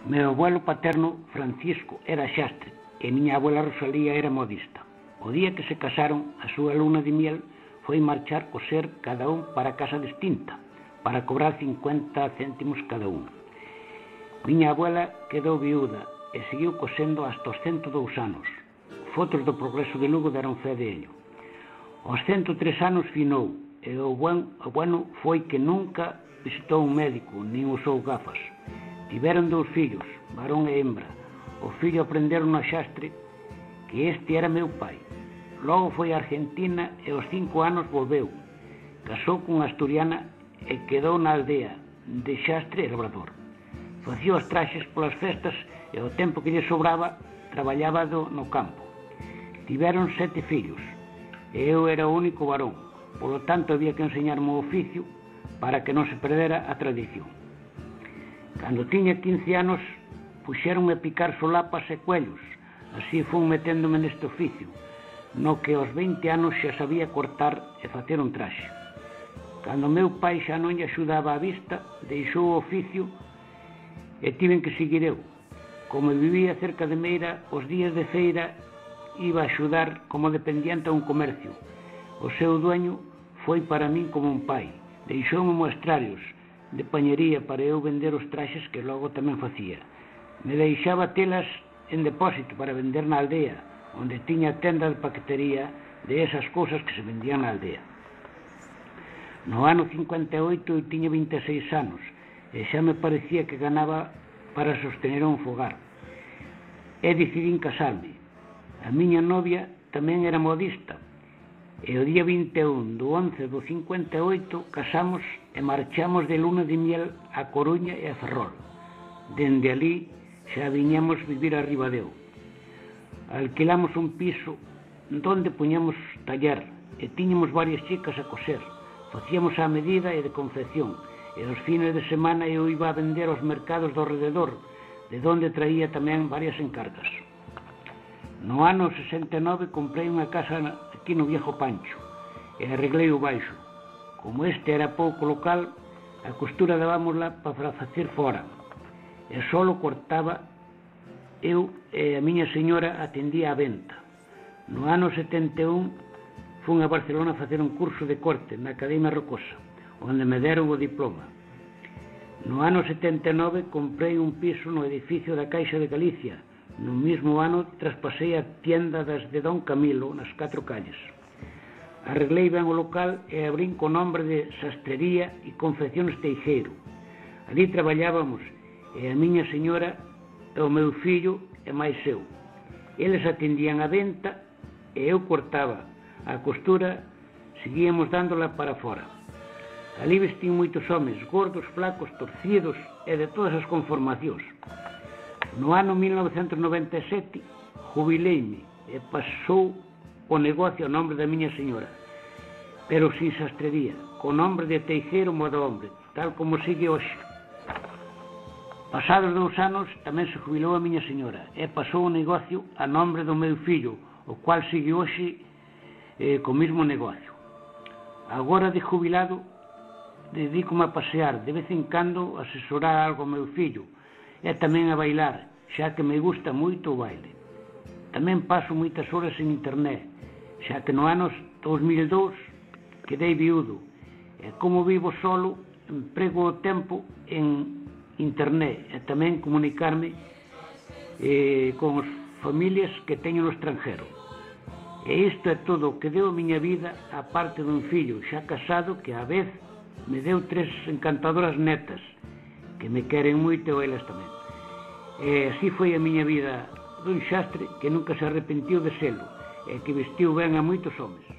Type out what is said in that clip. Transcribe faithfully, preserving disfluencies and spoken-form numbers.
Meu abuelo paterno, Francisco, era xastre e miña abuela Rosalía era modista. O día que se casaron, a súa luna de miel foi marchar coser cada un para casa distinta, para cobrar cincuenta céntimos cada un. Miña abuela quedou viúda e seguiu cosendo hasta os cento e dous anos. Fotos do Progreso de Lugo deron fe de ello. Aos cento e tres anos finou, e o bueno, o bueno foi que nunca visitou un médico, nin usou gafas. Tiveron dous fillos, varón e hembra. O fillo aprenderon a xastre que este era meu pai. Logo foi a Argentina e aos cinco anos volveu. Casou cunha asturiana e quedou na aldea de xastre e labrador. Facía os traxes polas festas e o tempo que lle sobraba traballaba do, no campo. Tiveron sete fillos e eu era o único varón, polo tanto había que enseñarme o oficio para que non se perdera a tradición. Cando tiña quince anos puxeronme a picar solapas e cuellos, así fun meténdome neste oficio, no que aos veinte anos xa sabía cortar e facer un traxe. Cando meu pai xa non lle axudaba a vista, deixou o oficio e tiven que seguir eu. Como vivía cerca de Meira, os días de feira iba a axudar como dependiente a un comercio. O seu dueño foi para min como un pai. Deixoume muestrarios de pañería para eu vender os traxes que logo tamén facía. Me deixaba telas en depósito para vender na aldea, onde tiña tenda de paquetería de esas cousas que se vendían na aldea. No ano cincuenta e oito eu tiña vinte e seis anos e xa me parecía que ganaba para sostener un fogar. E decidín casarme. A miña novia tamén era modista e o día vinte e un do once do cincuenta e oito casamos e marchamos de luna de miel a Coruña e a Ferrol. Dende ali xa viñamos vivir a Ribadeo. Alquilamos un piso donde puñamos taller e tiñamos varias chicas a coser. Facíamos a medida e de confección e os fines de semana eu iba a vender aos mercados do alrededor, de donde traía tamén varias encargas. No ano sesenta e nove comprei unha casa aquí no Viejo Pancho e arreglei o baixo. Como este era pouco local, a costura dábamosla para facer fora e solo cortaba eu e a miña señora atendía a venta. No ano setenta e un fun a Barcelona a facer un curso de corte na Academia Rocosa, onde me deron o diploma. No ano setenta e nove comprei un piso no edificio da Caixa de Galicia. No mesmo ano traspasei a tienda das de Don Camilo nas catro calles. Arreglei ben o local e abrín co nombre de Sastrería e Confecciones Teijeiro. Ali traballábamos e a miña señora e o meu fillo e máis eu. Eles atendían a venta e eu cortaba. A costura seguíamos dándola para fora. Ali vestín moitos homes, gordos, flacos, torcidos e de todas as conformacións. No ano mil novecentos noventa e sete jubileime e pasou o negocio ao nombre da miña señora, pero sin sastrería, co nombre de Teijeiro Moda Hombre, tal como sigue hoxe. Pasados dous anos tamén se jubilou a miña señora e pasou o negocio a nombre do meu fillo, o cual sigue hoxe eh, co mesmo negocio. Agora de jubilado dedícome a pasear, de vez en cando asesorar algo ao meu fillo e tamén a bailar, xa que me gusta moito o baile. Tamén paso moitas horas en internet, xa que no ano dos mil e dous quedei viudo e como vivo solo emprego o tempo en internet e tamén comunicarme eh, con as familias que teño no estranjero. E isto é todo o que deu a miña vida, a parte dun fillo xa casado que a vez me deu tres encantadoras netas que me queren moito e elas tamén. E así foi a miña vida dun xastre que nunca se arrepentiu de selo e que vestiu ben a moitos homes.